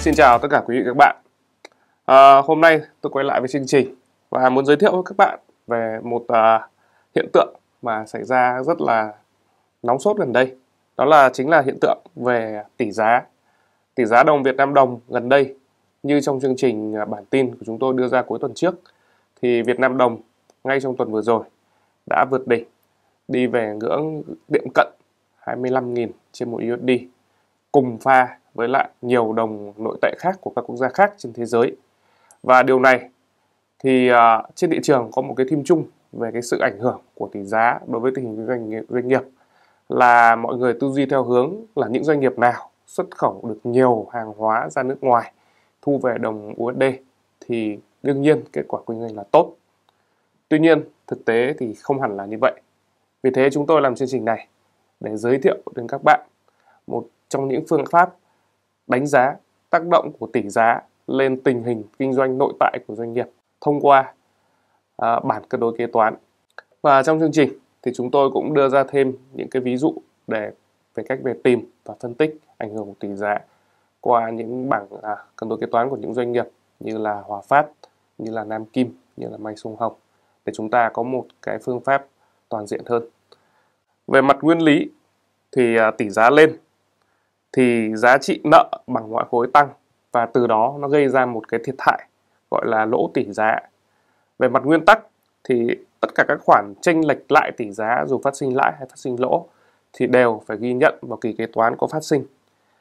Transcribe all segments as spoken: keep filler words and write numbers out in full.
Xin chào tất cả quý vị các bạn. À, hôm nay tôi quay lại với chương trình và muốn giới thiệu với các bạn về một uh, hiện tượng mà xảy ra rất là nóng sốt gần đây. Đó là chính là hiện tượng về tỷ giá. Tỷ giá đồng Việt Nam đồng gần đây, như trong chương trình bản tin của chúng tôi đưa ra cuối tuần trước, thì Việt Nam đồng ngay trong tuần vừa rồi đã vượt đỉnh, đi về ngưỡng tiệm cận hai mươi lăm nghìn trên một u ét đê, cùng pha với lại nhiều đồng nội tệ khác của các quốc gia khác trên thế giới. Và điều này thì uh, trên thị trường có một cái theme chung về cái sự ảnh hưởng của tỷ giá đối với tình hình doanh nghiệp, doanh nghiệp là mọi người tư duy theo hướng là những doanh nghiệp nào xuất khẩu được nhiều hàng hóa ra nước ngoài, thu về đồng u ét đê thì đương nhiên kết quả kinh doanh là tốt. Tuy nhiên thực tế thì không hẳn là như vậy. Vì thế chúng tôi làm chương trình này để giới thiệu đến các bạn một trong những phương pháp đánh giá tác động của tỷ giá lên tình hình kinh doanh nội tại của doanh nghiệp thông qua à, bảng cân đối kế toán. Và trong chương trình thì chúng tôi cũng đưa ra thêm những cái ví dụ để về cách về tìm và phân tích ảnh hưởng của tỷ giá qua những bảng à, cân đối kế toán của những doanh nghiệp như là Hòa Phát, như là Nam Kim, như là May Sung Hồng, để chúng ta có một cái phương pháp toàn diện hơn. Về mặt nguyên lý thì à, tỷ giá lên thì giá trị nợ bằng ngoại hối tăng, và từ đó nó gây ra một cái thiệt hại gọi là lỗ tỷ giá. Về mặt nguyên tắc thì tất cả các khoản chênh lệch lại tỷ giá, dù phát sinh lãi hay phát sinh lỗ, thì đều phải ghi nhận vào kỳ kế toán có phát sinh.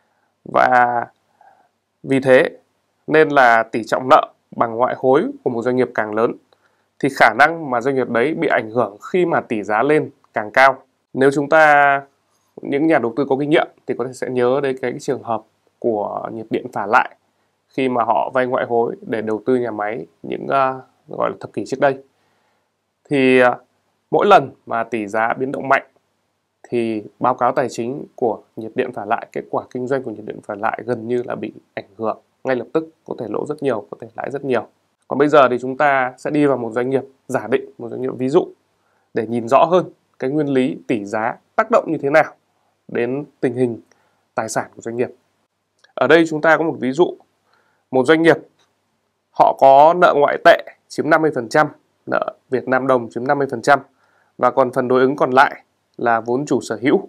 Và vì thế nên là tỷ trọng nợ bằng ngoại hối của một doanh nghiệp càng lớn thì khả năng mà doanh nghiệp đấy bị ảnh hưởng khi mà tỷ giá lên càng cao. Nếu chúng ta, những nhà đầu tư có kinh nghiệm thì có thể sẽ nhớ đến cái trường hợp của nhiệt điện Phả Lại khi mà họ vay ngoại hối để đầu tư nhà máy những uh, gọi là thập kỷ trước đây. Thì uh, mỗi lần mà tỷ giá biến động mạnh thì báo cáo tài chính của nhiệt điện Phả Lại, kết quả kinh doanh của nhiệt điện Phả Lại gần như là bị ảnh hưởng ngay lập tức, có thể lỗ rất nhiều, có thể lãi rất nhiều. Còn bây giờ thì chúng ta sẽ đi vào một doanh nghiệp giả định, một doanh nghiệp ví dụ để nhìn rõ hơn cái nguyên lý tỷ giá tác động như thế nào đến tình hình tài sản của doanh nghiệp. Ở đây chúng ta có một ví dụ, một doanh nghiệp họ có nợ ngoại tệ chiếm năm mươi phần trăm, nợ Việt Nam đồng chiếm năm mươi phần trăm, và còn phần đối ứng còn lại là vốn chủ sở hữu.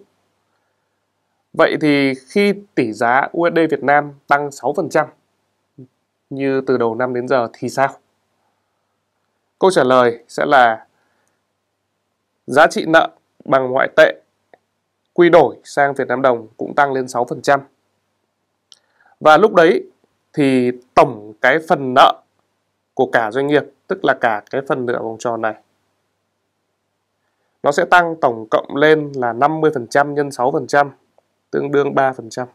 Vậy thì khi tỷ giá u ét đê Việt Nam tăng sáu phần trăm như từ đầu năm đến giờ thì sao? Câu trả lời sẽ là giá trị nợ bằng ngoại tệ quy đổi sang Việt Nam đồng cũng tăng lên sáu phần trăm. Và lúc đấy thì tổng cái phần nợ của cả doanh nghiệp, tức là cả cái phần nợ vòng tròn này, nó sẽ tăng tổng cộng lên là năm mươi phần trăm nhân sáu phần trăm, tương đương ba phần trăm.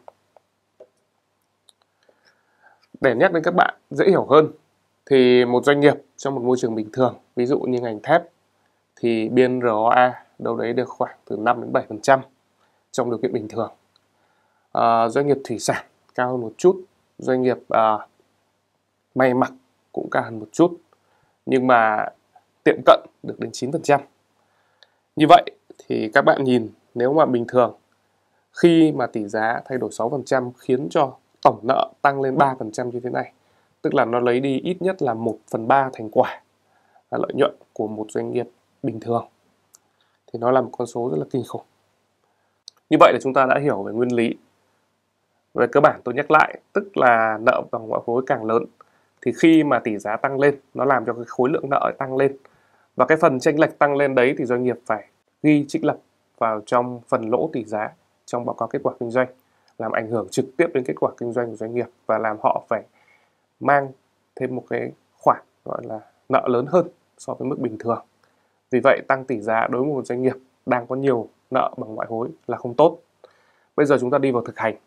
Để nhắc đến các bạn dễ hiểu hơn, thì một doanh nghiệp trong một môi trường bình thường, ví dụ như ngành thép, thì biên rờ o a đâu đấy được khoảng từ năm đến bảy phần trăm trong điều kiện bình thường. À, doanh nghiệp thủy sản cao hơn một chút, doanh nghiệp à, may mặc cũng cao hơn một chút, nhưng mà tiệm cận được đến chín phần trăm. Như vậy thì các bạn nhìn, nếu mà bình thường khi mà tỷ giá thay đổi sáu phần trăm khiến cho tổng nợ tăng lên ba phần trăm như thế này, tức là nó lấy đi ít nhất là một phần ba thành quả là lợi nhuận của một doanh nghiệp bình thường, thì nó là một con số rất là kinh khủng. Như vậy là chúng ta đã hiểu về nguyên lý. Về cơ bản tôi nhắc lại, tức là nợ bằng ngoại hối càng lớn thì khi mà tỷ giá tăng lên, nó làm cho cái khối lượng nợ tăng lên, và cái phần chênh lệch tăng lên đấy thì doanh nghiệp phải ghi trích lập vào trong phần lỗ tỷ giá trong báo cáo kết quả kinh doanh, làm ảnh hưởng trực tiếp đến kết quả kinh doanh của doanh nghiệp và làm họ phải mang thêm một cái khoản gọi là nợ lớn hơn so với mức bình thường. Vì vậy tăng tỷ giá đối với một doanh nghiệp đang có nhiều nợ bằng ngoại hối là không tốt. Bây giờ chúng ta đi vào thực hành.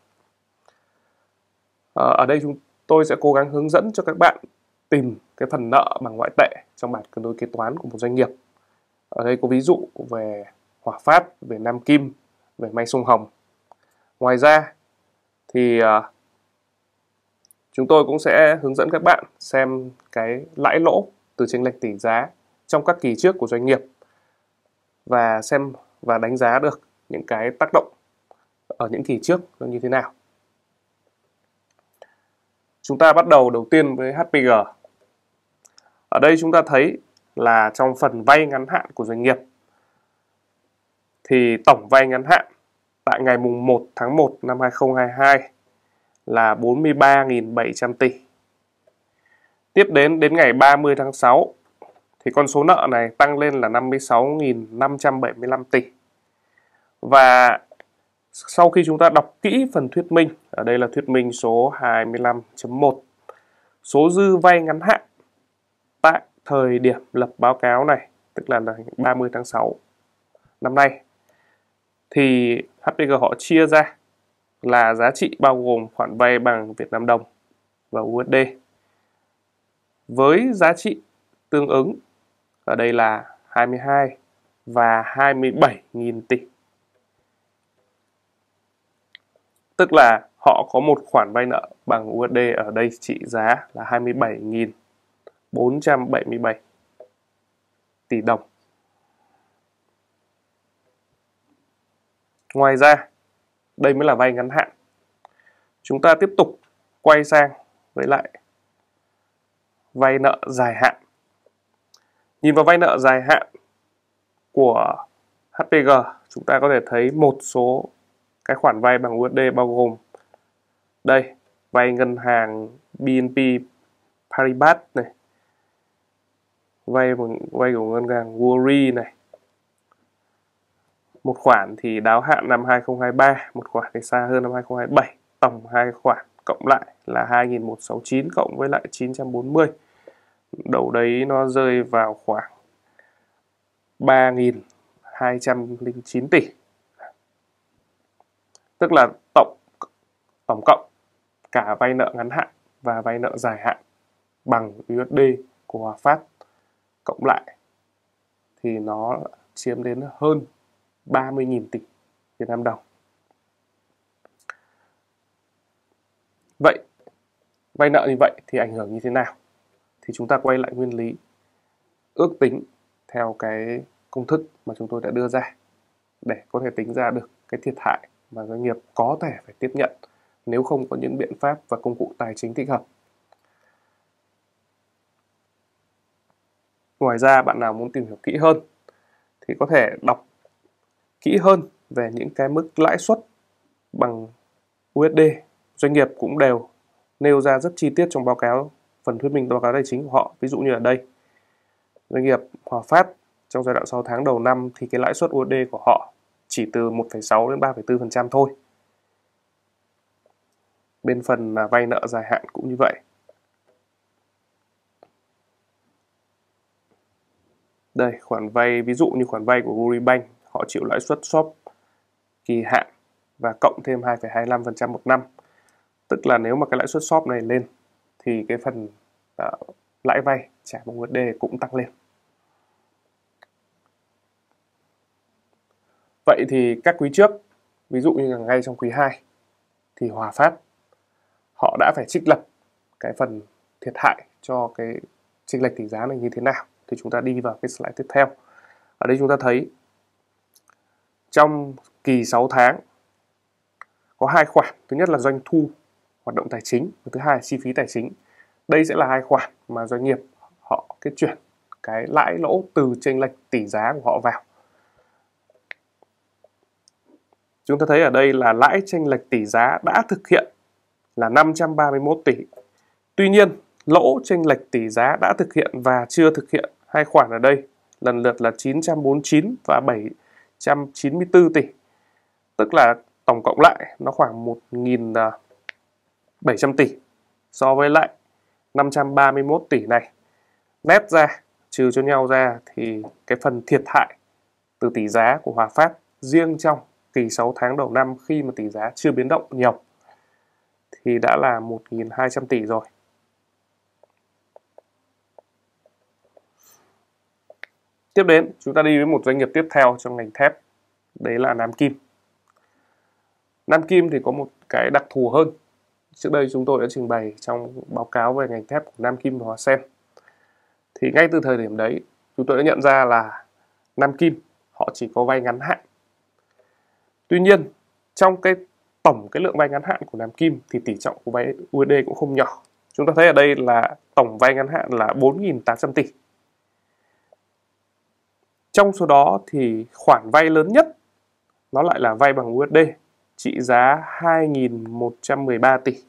Ở đây chúng tôi sẽ cố gắng hướng dẫn cho các bạn tìm cái phần nợ bằng ngoại tệ trong bảng cân đối kế toán của một doanh nghiệp. Ở đây có ví dụ về Hòa Phát, về Nam Kim, về May Sung Hồng. Ngoài ra thì uh, chúng tôi cũng sẽ hướng dẫn các bạn xem cái lãi lỗ từ chênh lệch tỷ giá trong các kỳ trước của doanh nghiệp, và xem và đánh giá được những cái tác động ở những kỳ trước nó như thế nào. Chúng ta bắt đầu đầu tiên với hát pê giê. Ở đây chúng ta thấy là trong phần vay ngắn hạn của doanh nghiệp thì tổng vay ngắn hạn tại ngày mùng một tháng một năm hai nghìn không trăm hai mươi hai là bốn mươi ba nghìn bảy trăm tỷ. Tiếp đến đến ngày ba mươi tháng sáu thì con số nợ này tăng lên là năm mươi sáu nghìn năm trăm bảy mươi lăm tỷ. Và sau khi chúng ta đọc kỹ phần thuyết minh, ở đây là thuyết minh số hai mươi lăm chấm một, số dư vay ngắn hạn tại thời điểm lập báo cáo này, tức là ngày ba mươi tháng sáu năm nay, thì hát pê giê họ chia ra là giá trị bao gồm khoản vay bằng Việt Nam đồng và u ét đê với giá trị tương ứng ở đây là hai mươi hai và hai mươi bảy nghìn tỷ. Tức là họ có một khoản vay nợ bằng u ét đê ở đây trị giá là hai mươi bảy nghìn bốn trăm bảy mươi bảy tỷ đồng. Ngoài ra, đây mới là vay ngắn hạn. Chúng ta tiếp tục quay sang với lại vay nợ dài hạn. Nhìn vào vay nợ dài hạn của hát pê giê, chúng ta có thể thấy một số cái khoản vay bằng u ét đê bao gồm đây, vay ngân hàng bê en pê Paribas này, vay vay của ngân hàng Worry này. Một khoản thì đáo hạn năm hai nghìn không trăm hai mươi ba, một khoản thì xa hơn năm hai nghìn không trăm hai mươi bảy. Tổng hai khoản cộng lại là hai nghìn một trăm sáu mươi chín cộng với lại chín trăm bốn mươi. Đâu đấy nó rơi vào khoảng ba nghìn hai trăm lẻ chín tỷ. Tức là tổng tổng cộng cả vay nợ ngắn hạn và vay nợ dài hạn bằng u ét đê của Hòa Phát cộng lại thì nó chiếm đến hơn ba mươi nghìn tỷ Việt Nam đồng. Vậy vay nợ như vậy thì ảnh hưởng như thế nào? Thì chúng ta quay lại nguyên lý ước tính theo cái công thức mà chúng tôi đã đưa ra để có thể tính ra được cái thiệt hại mà doanh nghiệp có thể phải tiếp nhận nếu không có những biện pháp và công cụ tài chính thích hợp. Ngoài ra, bạn nào muốn tìm hiểu kỹ hơn thì có thể đọc kỹ hơn về những cái mức lãi suất bằng u ét đê. Doanh nghiệp cũng đều nêu ra rất chi tiết trong báo cáo, phần thuyết minh báo cáo tài chính của họ. Ví dụ như ở đây, doanh nghiệp Hòa Phát trong giai đoạn sáu tháng đầu năm thì cái lãi suất u ét đê của họ chỉ từ một phẩy sáu đến ba phẩy bốn phần trăm thôi. Bên phần vay nợ dài hạn cũng như vậy. Đây, khoản vay, ví dụ như khoản vay của Agribank, họ chịu lãi suất swap kỳ hạn và cộng thêm hai phẩy hai mươi lăm phần trăm một năm. Tức là nếu mà cái lãi suất swap này lên thì cái phần uh, lãi vay trả bằng u ét đê cũng tăng lên. Vậy thì các quý trước, ví dụ như là ngay trong quý hai thì Hòa Phát họ đã phải trích lập cái phần thiệt hại cho cái chênh lệch tỷ giá này như thế nào. Thì chúng ta đi vào cái slide tiếp theo. Ở đây chúng ta thấy trong kỳ sáu tháng có hai khoản. Thứ nhất là doanh thu hoạt động tài chính và thứ hai là chi phí tài chính. Đây sẽ là hai khoản mà doanh nghiệp họ kết chuyển cái lãi lỗ từ chênh lệch tỷ giá của họ vào. Chúng ta thấy ở đây là lãi chênh lệch tỷ giá đã thực hiện là năm trăm ba mươi mốt tỷ. Tuy nhiên, lỗ chênh lệch tỷ giá đã thực hiện và chưa thực hiện hai khoản ở đây lần lượt là chín trăm bốn mươi chín và bảy trăm chín mươi tư tỷ. Tức là tổng cộng lại nó khoảng một nghìn bảy trăm tỷ so với lại năm trăm ba mươi mốt tỷ này. Nét ra, trừ cho nhau ra thì cái phần thiệt hại từ tỷ giá của Hòa Phát riêng trong kỳ sáu tháng đầu năm khi mà tỷ giá chưa biến động nhiều thì đã là một nghìn hai trăm tỷ rồi. Tiếp đến, chúng ta đi với một doanh nghiệp tiếp theo trong ngành thép, đấy là Nam Kim. Nam Kim thì có một cái đặc thù hơn. Trước đây chúng tôi đã trình bày trong báo cáo về ngành thép của Nam Kim và Hòa Sen. Thì ngay từ thời điểm đấy, chúng tôi đã nhận ra là Nam Kim họ chỉ có vay ngắn hạn. Tuy nhiên, trong cái tổng cái lượng vay ngắn hạn của Nam Kim thì tỷ trọng của vay u ét đê cũng không nhỏ. Chúng ta thấy ở đây là tổng vay ngắn hạn là bốn nghìn tám trăm tỷ. Trong số đó thì khoản vay lớn nhất nó lại là vay bằng u ét đê trị giá hai nghìn một trăm mười ba tỷ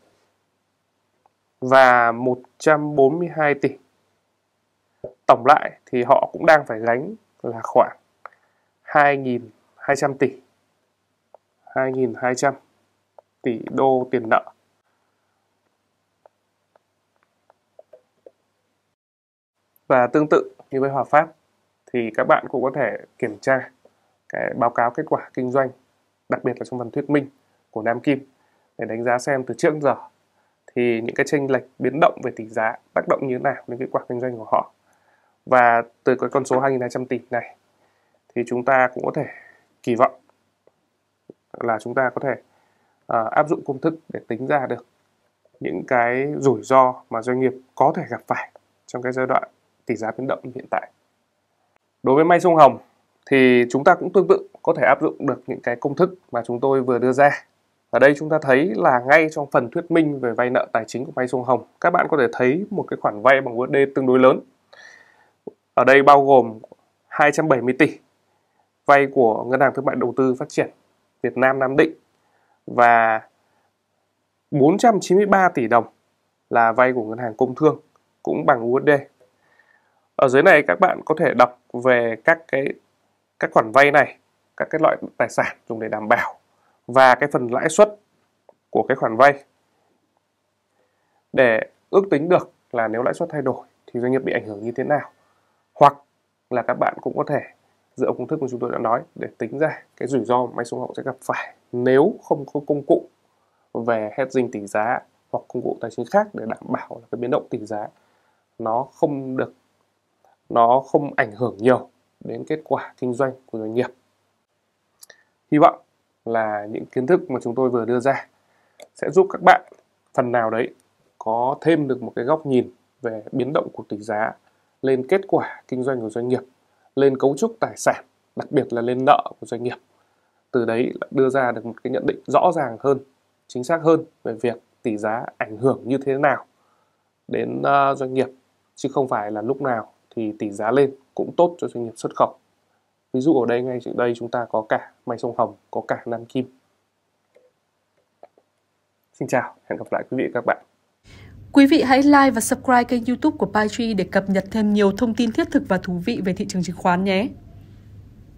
và một trăm bốn mươi hai tỷ. Tổng lại thì họ cũng đang phải gánh là khoảng hai nghìn hai trăm tỷ, hai nghìn hai trăm tỷ đô tiền nợ. Và tương tự như với Hòa Phát thì các bạn cũng có thể kiểm tra cái báo cáo kết quả kinh doanh, đặc biệt là trong phần thuyết minh của Nam Kim, để đánh giá xem từ trước đến giờ thì những cái chênh lệch biến động về tỷ giá tác động như thế nào đến kết quả kinh doanh của họ. Và từ cái con số hai nghìn hai trăm tỷ này thì chúng ta cũng có thể kỳ vọng là chúng ta có thể uh, áp dụng công thức để tính ra được những cái rủi ro mà doanh nghiệp có thể gặp phải trong cái giai đoạn tỷ giá biến động hiện tại. Đối với May Sông Hồng thì chúng ta cũng tương tự có thể áp dụng được những cái công thức mà chúng tôi vừa đưa ra. Ở đây chúng ta thấy là ngay trong phần thuyết minh về vay nợ tài chính của May Sông Hồng, các bạn có thể thấy một cái khoản vay bằng u ét đê tương đối lớn. Ở đây bao gồm hai trăm bảy mươi tỷ vay của Ngân hàng Thương mại Đầu tư Phát triển Việt Nam Nam Định và bốn trăm chín mươi ba tỷ đồng là vay của Ngân hàng Công Thương cũng bằng u ét đê. Ở dưới này các bạn có thể đọc về các cái các khoản vay này, các cái loại tài sản dùng để đảm bảo và cái phần lãi suất của cái khoản vay để ước tính được là nếu lãi suất thay đổi thì doanh nghiệp bị ảnh hưởng như thế nào. Hoặc là các bạn cũng có thể dựa công thức mà chúng tôi đã nói để tính ra cái rủi ro mà May Sông Hồng sẽ gặp phải nếu không có công cụ về hedging tỷ giá hoặc công cụ tài chính khác để đảm bảo là cái biến động tỷ giá nó không được nó không ảnh hưởng nhiều đến kết quả kinh doanh của doanh nghiệp. Hy vọng là những kiến thức mà chúng tôi vừa đưa ra sẽ giúp các bạn phần nào đấy có thêm được một cái góc nhìn về biến động của tỷ giá lên kết quả kinh doanh của doanh nghiệp, lên cấu trúc tài sản, đặc biệt là lên nợ của doanh nghiệp. Từ đấy đưa ra được một cái nhận định rõ ràng hơn, chính xác hơn về việc tỷ giá ảnh hưởng như thế nào đến uh, doanh nghiệp, chứ không phải là lúc nào thì tỷ giá lên cũng tốt cho doanh nghiệp xuất khẩu. Ví dụ ở đây, ngay trước đây chúng ta có cả May Sông Hồng, có cả Nam Kim. Xin chào, hẹn gặp lại quý vị và các bạn. Quý vị hãy like và subscribe kênh YouTube của PiTree để cập nhật thêm nhiều thông tin thiết thực và thú vị về thị trường chứng khoán nhé.